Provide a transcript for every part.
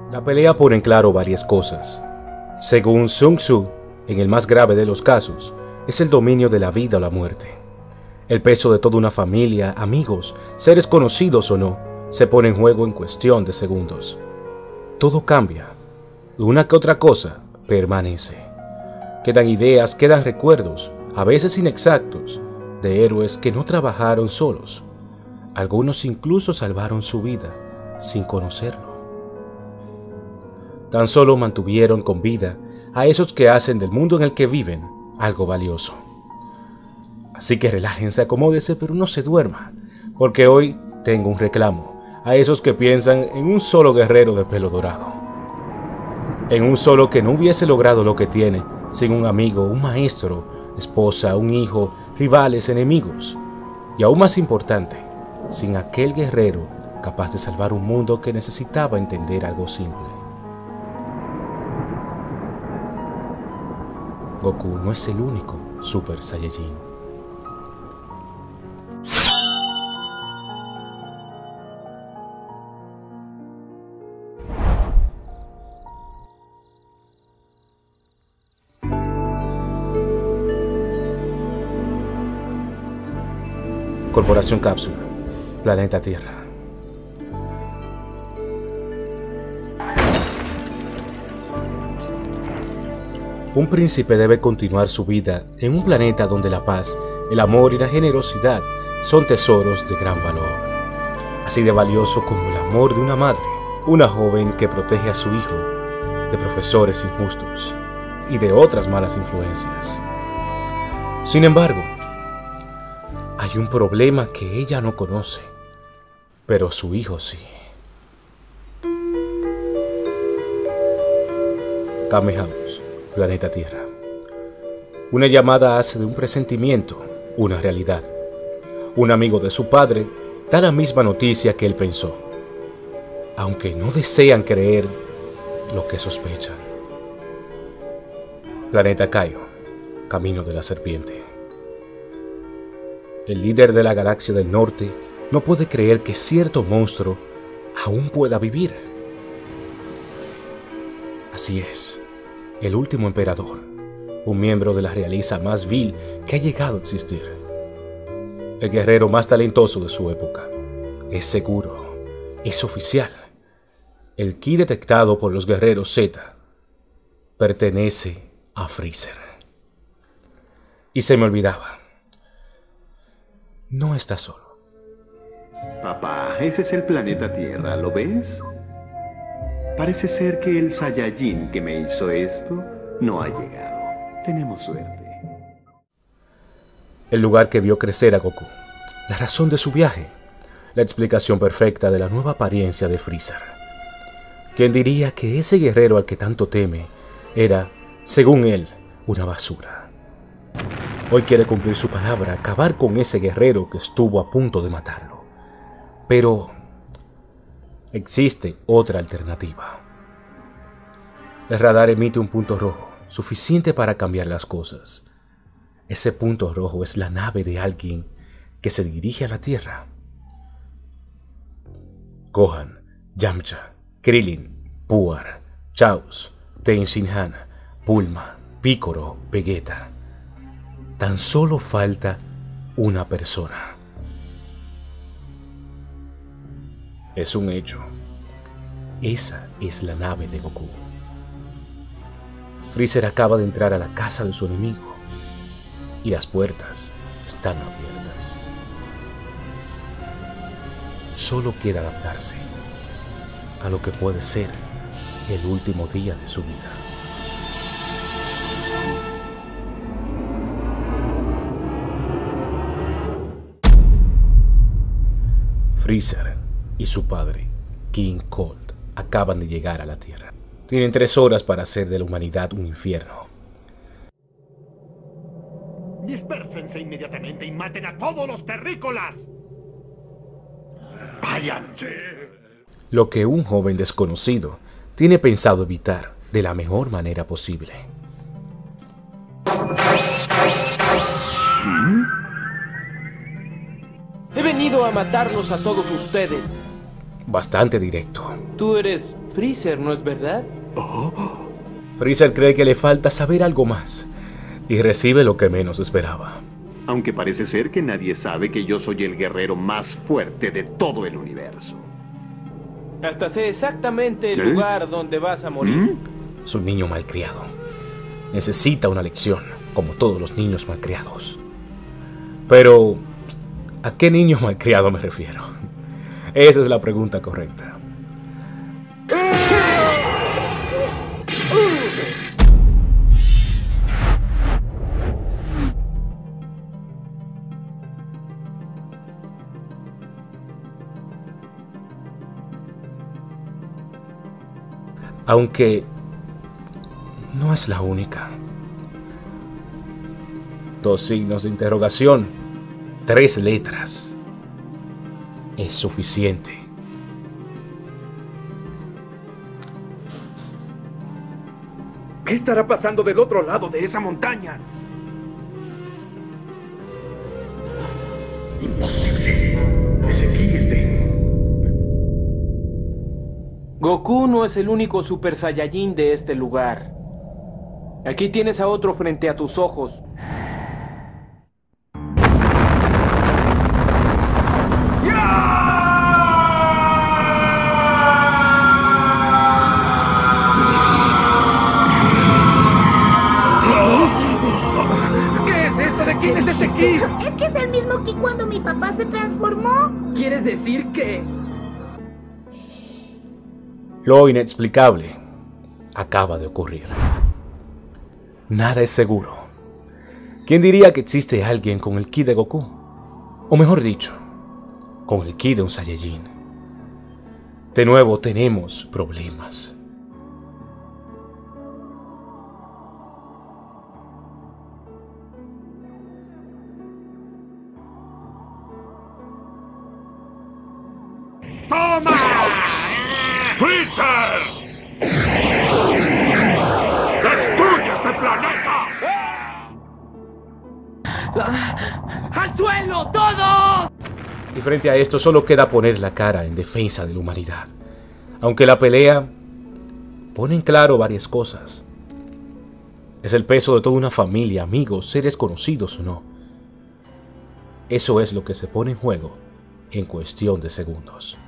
La pelea pone en claro varias cosas. Según Sun Tzu, en el más grave de los casos, es el dominio de la vida o la muerte. El peso de toda una familia, amigos, seres conocidos o no, se pone en juego en cuestión de segundos. Todo cambia. Una que otra cosa permanece. Quedan ideas, quedan recuerdos, a veces inexactos, de héroes que no trabajaron solos. Algunos incluso salvaron su vida sin conocerlo. Tan solo mantuvieron con vida a esos que hacen del mundo en el que viven algo valioso. Así que relájense, acomódese, pero no se duerma, porque hoy tengo un reclamo a esos que piensan en un solo guerrero de pelo dorado. En un solo que no hubiese logrado lo que tiene sin un amigo, un maestro, esposa, un hijo, rivales, enemigos. Y aún más importante, sin aquel guerrero capaz de salvar un mundo que necesitaba entender algo simple. Goku no es el único Super Saiyajin. Corporación Cápsula, Planeta Tierra. Un príncipe debe continuar su vida en un planeta donde la paz, el amor y la generosidad son tesoros de gran valor. Así de valioso como el amor de una madre, una joven que protege a su hijo de profesores injustos y de otras malas influencias. Sin embargo, hay un problema que ella no conoce, pero su hijo sí. Kamehameha, Planeta Tierra. Una llamada hace de un presentimiento una realidad. Un amigo de su padre da la misma noticia que él pensó, aunque no desean creer lo que sospechan. Planeta Kaio, Camino de la Serpiente. El líder de la galaxia del norte no puede creer que cierto monstruo aún pueda vivir. Así es, el último emperador, un miembro de la realeza más vil que ha llegado a existir. El guerrero más talentoso de su época. Es seguro, es oficial. El ki detectado por los guerreros Z pertenece a Freezer. Y se me olvidaba. No está solo. Papá, ese es el planeta Tierra, ¿lo ves? Parece ser que el Saiyajin que me hizo esto no ha llegado. Tenemos suerte. El lugar que vio crecer a Goku, la razón de su viaje, la explicación perfecta de la nueva apariencia de Freezer. ¿Quién diría que ese guerrero al que tanto teme era, según él, una basura? Hoy quiere cumplir su palabra, acabar con ese guerrero que estuvo a punto de matarlo. Pero existe otra alternativa. El radar emite un punto rojo, suficiente para cambiar las cosas. Ese punto rojo es la nave de alguien que se dirige a la Tierra. Gohan, Yamcha, Krillin, Puar, Chaos, Tenshinhan, Bulma, Piccolo, Vegeta. Tan solo falta una persona. Es un hecho. Esa es la nave de Goku. Freezer acaba de entrar a la casa de su enemigo y las puertas están abiertas. Solo queda adaptarse a lo que puede ser el último día de su vida. Freezer y su padre, King Cold, acaban de llegar a la Tierra. Tienen 3 horas para hacer de la humanidad un infierno. Dispérsense inmediatamente y maten a todos los terrícolas. ¡Váyanse! Lo que un joven desconocido tiene pensado evitar de la mejor manera posible. He venido a matarlos a todos ustedes. Bastante directo. Tú eres Freezer, ¿no es verdad? Freezer cree que le falta saber algo más y recibe lo que menos esperaba. Aunque parece ser que nadie sabe que yo soy el guerrero más fuerte de todo el universo. Hasta sé exactamente el lugar donde vas a morir. Es un niño malcriado. Necesita una lección, como todos los niños malcriados. Pero, ¿a qué niño malcriado me refiero? Esa es la pregunta correcta. Aunque no es la única. 2 signos de interrogación, 3 letras. Es suficiente. ¿Qué estará pasando del otro lado de esa montaña? Imposible. Ezequiel es de... Goku no es el único Super Saiyajin de este lugar. Aquí tienes a otro frente a tus ojos. ¿Qué es esto? ¿De quién es este ki? Es que es el mismo que cuando mi papá se transformó. ¿Quieres decir que...? Lo inexplicable acaba de ocurrir. Nada es seguro. ¿Quién diría que existe alguien con el ki de Goku? O mejor dicho, con el ki de un Saiyajin. De nuevo tenemos problemas. ¡Toma! ¡Freezer! ¡Destruye este planeta! ¡Al suelo, todos! Y frente a esto solo queda poner la cara en defensa de la humanidad. Aunque la pelea pone en claro varias cosas. Es el peso de toda una familia, amigos, seres conocidos o no. Eso es lo que se pone en juego en cuestión de segundos.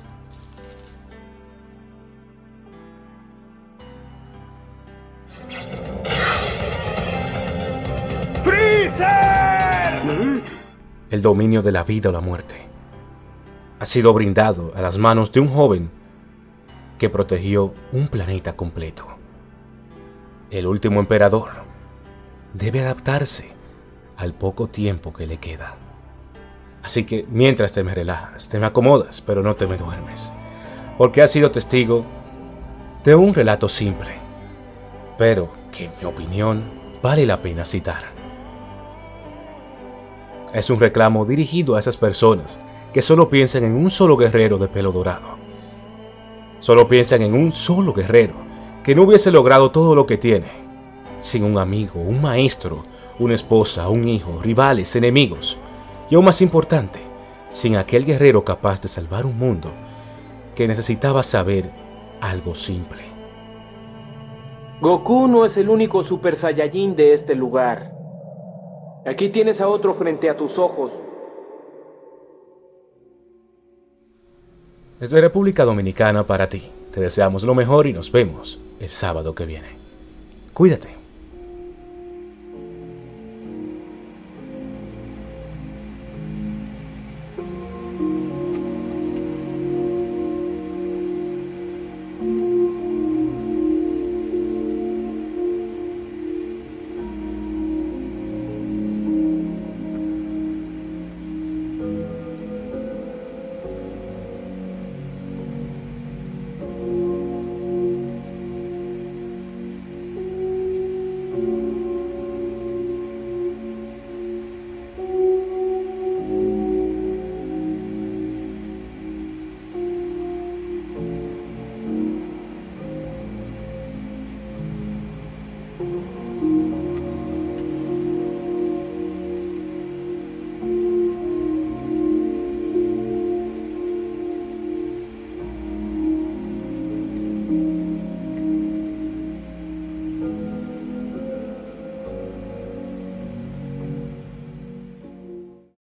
El dominio de la vida o la muerte ha sido brindado a las manos de un joven que protegió un planeta completo. El último emperador debe adaptarse al poco tiempo que le queda. Así que mientras te me relajas, te me acomodas, pero no te me duermes, porque has sido testigo de un relato simple, pero que en mi opinión vale la pena citar. Es un reclamo dirigido a esas personas que solo piensan en un solo guerrero de pelo dorado. Solo piensan en un solo guerrero que no hubiese logrado todo lo que tiene, sin un amigo, un maestro, una esposa, un hijo, rivales, enemigos, y aún más importante, sin aquel guerrero capaz de salvar un mundo que necesitaba saber algo simple. Goku no es el único Super Saiyajin de este lugar. Aquí tienes a otro frente a tus ojos. Desde República Dominicana para ti, te deseamos lo mejor y nos vemos el sábado que viene. Cuídate.